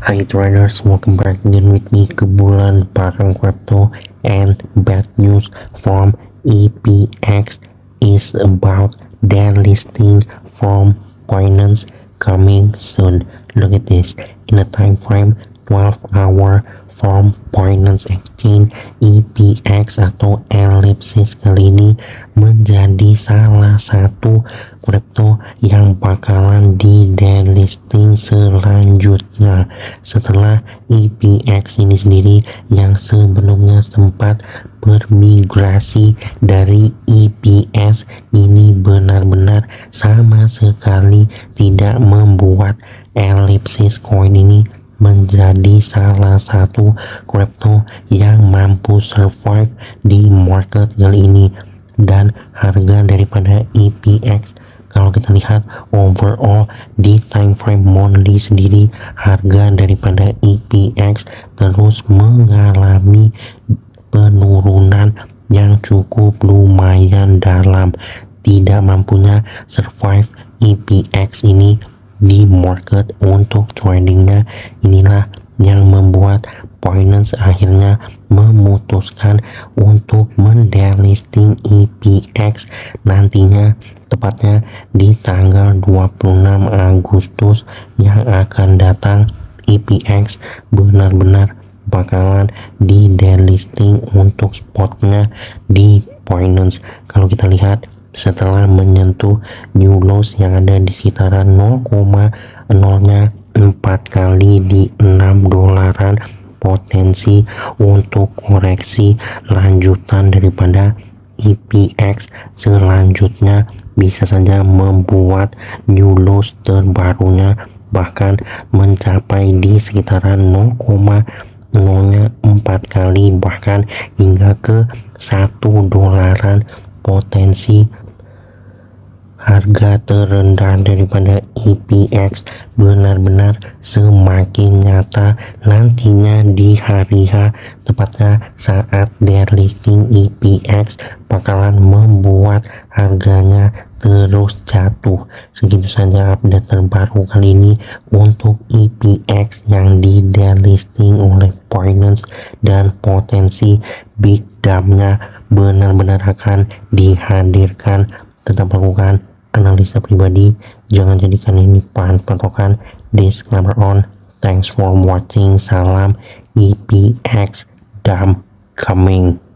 Hi traders, welcome back again with me ke bulan bareng crypto, and bad news from EPX is about their listing from Binance coming soon. Look at this, in a time frame 12 hour from Binance Exchange, EPX atau Ellipsis kali ini menjadi salah satu crypto yang bakalan di delisting selanjutnya setelah EPX ini sendiri yang sebelumnya sempat bermigrasi dari EPS ini benar-benar sama sekali tidak membuat Ellipsis coin ini menjadi salah satu crypto yang mampu survive di market kali ini. Dan harga daripada EPX kalau kita lihat overall di time frame monthly sendiri, harga daripada EPX terus mengalami penurunan yang cukup lumayan dalam. Tidak mampunya survive EPX ini di market untuk tradingnya. Inilah yang membuat Binance akhirnya memutuskan untuk mendelisting EPX nantinya, tepatnya di tanggal 26 Agustus yang akan datang. EPX benar-benar bakalan di delisting untuk spotnya di Binance. Kalau kita lihat setelah menyentuh new lows yang ada di sekitaran 0,04 kali di 6 dolaran, potensi untuk koreksi lanjutan daripada EPX selanjutnya bisa saja membuat new lows terbarunya bahkan mencapai di sekitaran 0,04 kali bahkan hingga ke 1 dolaran. Potensi harga terendah daripada EPX benar-benar semakin nyata nantinya di hari H, tepatnya saat delisting EPX bakalan membuat harganya terus jatuh. Segitu saja update terbaru kali ini untuk EPX yang di delisting oleh Binance, dan potensi big dumpnya benar-benar akan dihadirkan. Tetap lakukan analisa pribadi, jangan jadikan ini bahan patokan. Disclaimer on. Thanks for watching. Salam EPX dump coming.